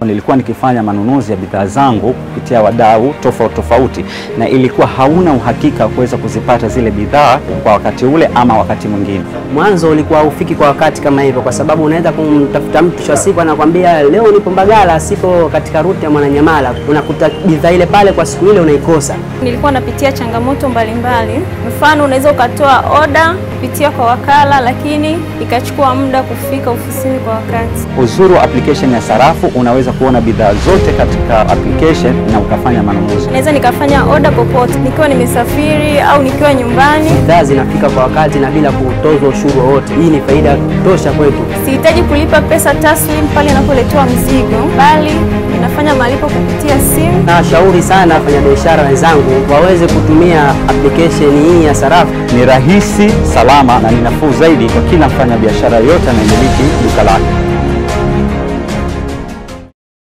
Nilikuwa nikifanya manunuzi ya bidhaa zangu kupitia wadau tofauti na ilikuwa hauna uhakika kuweza kuzipata zile bidhaa kwa wakati ule ama wakati mwingine. Mwanzo ulikuwa ufiki kwa wakati kama hivyo, kwa sababu unaweza kumtafuta mtu kwa siku anakuambia leo nipo Mbagala, sipo katika ruti ya Mwananyamala, unakuta bidhaa ile pale kwa siku ile unaikosa. Nilikuwa napitia changamoto mbalimbali. Mfano, unaweza ukatoa order kupitia kwa wakala lakini ikachukua muda kufika ofisini kwa wakati. Uzuri wa application ya Sarafu, unaweza kuona bidhaa zote katika application na ukafanya manunuzi. Naweza nikafanya order popote, nikiwa nimesafiri au nikiwa nyumbani. Bidhaa zinafika kwa wakati na bila kutozwa ushuru wote. Hii ni faida tosha kwetu. Sihitaji kulipa pesa taslim pale ninapoletewa mzigo, bali ninafanya malipo kupitia simu. Nashauri sana wafanyabiashara wenzangu waweze kutumia application hii ya Sarafu. Ni rahisi, salama na ni nafuu zaidi kwa kila mfanyabiashara yote anayemiliki duka lake.